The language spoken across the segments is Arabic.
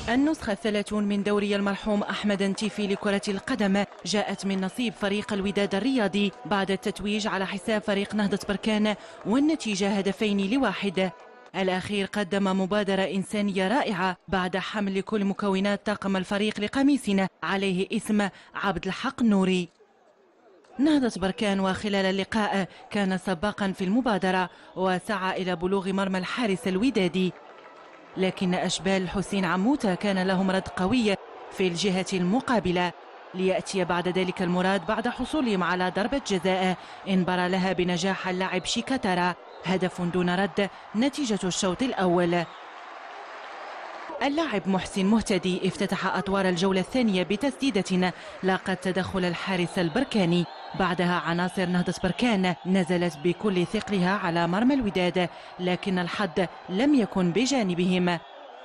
النسخة 30 من دوري المرحوم أحمد النتيفي لكرة القدم جاءت من نصيب فريق الوداد الرياضي بعد التتويج على حساب فريق نهضة بركان والنتيجة 2-1. الأخير قدم مبادرة إنسانية رائعة بعد حمل كل مكونات طاقم الفريق لقميصنا عليه اسم عبد الحق نوري. نهضة بركان وخلال اللقاء كان سباقا في المبادرة وسعى إلى بلوغ مرمى الحارس الودادي، لكن أشبال حسين عموتة كان لهم رد قوي في الجهة المقابلة ليأتي بعد ذلك المراد بعد حصولهم على ضربة جزاء انبرى لها بنجاح اللاعب شيكاتارا هدف دون رد نتيجة الشوط الأول. اللاعب محسن مهتدي افتتح أطوار الجولة الثانية بتسديدة لاقت تدخل الحارس البركاني، بعدها عناصر نهضة بركان نزلت بكل ثقلها على مرمى الوداد لكن الحظ لم يكن بجانبهم.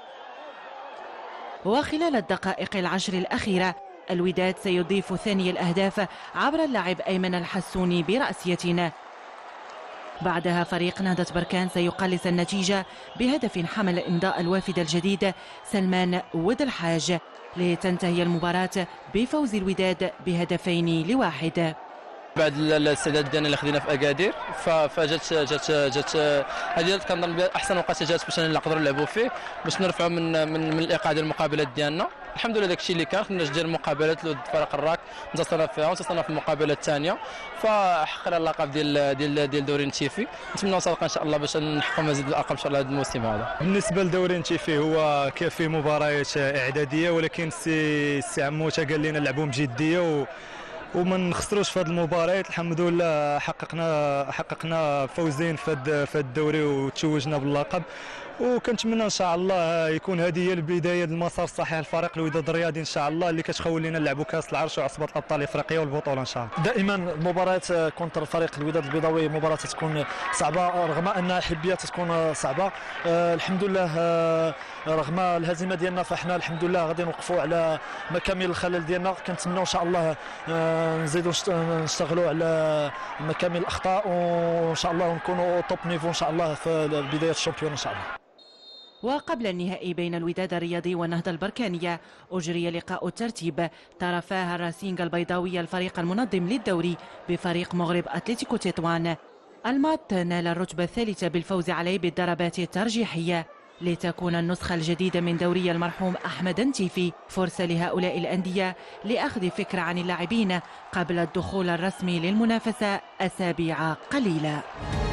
وخلال الدقائق العشر الأخيرة الوداد سيضيف ثاني الأهداف عبر اللاعب أيمن الحسوني برأسية. بعدها فريق نهضة بركان سيقلص النتيجة بهدف حمل إمضاء الوافد الجديد سلمان ود الحاج لتنتهي المباراة بفوز الوداد ب2-1. بعد الاستعداد ديالنا اللي خدينا في اكادير جات هذه كنظن احسن وقت جات باش نقدروا نلعبوا فيه باش نرفعوا من الايقاع ديال المقابلات ديالنا. الحمد لله داكشي اللي كان خدنا ديال المقابلات ضد فريق الراك انتصرنا فيها وانتصرنا في المقابله الثانيه فحققنا اللقب ديال دوري النتيفي. نتمنى نسابقه ان شاء الله باش نحققوا مزيد الالقاب ان شاء الله هذا الموسم هذا. بالنسبه لدوري النتيفي هو كاين فيه مباريات اعداديه ولكن السي عموته قال لنا نلعبوا بجديه وما نخسروش في هذه المباريات. الحمد لله حققنا فوزين في الدوري وتوجنا باللقب وكنتمنى ان شاء الله يكون هذه هي البدايه المسار الصحيح للفريق الوداد الرياضي ان شاء الله اللي كتخول لنا نلعبوا كاس العرش وعصبه الابطال الافريقيه والبطوله ان شاء الله. دائما المباريات كونتر فريق الوداد البيضاوي مباراه تكون صعبه رغم انها حبيه تكون صعبه. الحمد لله رغم الهزيمه ديالنا فاحنا الحمد لله غادي نوقفوا على مكامن الخلل ديالنا. كنتمنوا ان شاء الله نزيدوا نشتغلوا على مكامن الاخطاء وان شاء الله نكونوا توب نيفو ان شاء الله في بدايه الشامبيون ان شاء الله. وقبل النهائي بين الوداد الرياضي والنهضة البركانية أجري لقاء الترتيب طرفاها الراسينغ البيضاوي الفريق المنظم للدوري بفريق مغرب أتلتيكو تطوان. المات نال الرتبة الثالثة بالفوز عليه بالضربات الترجيحية لتكون النسخة الجديدة من دوري المرحوم أحمد النتيفي فرصة لهؤلاء الأندية لأخذ فكرة عن اللاعبين قبل الدخول الرسمي للمنافسة أسابيع قليلة.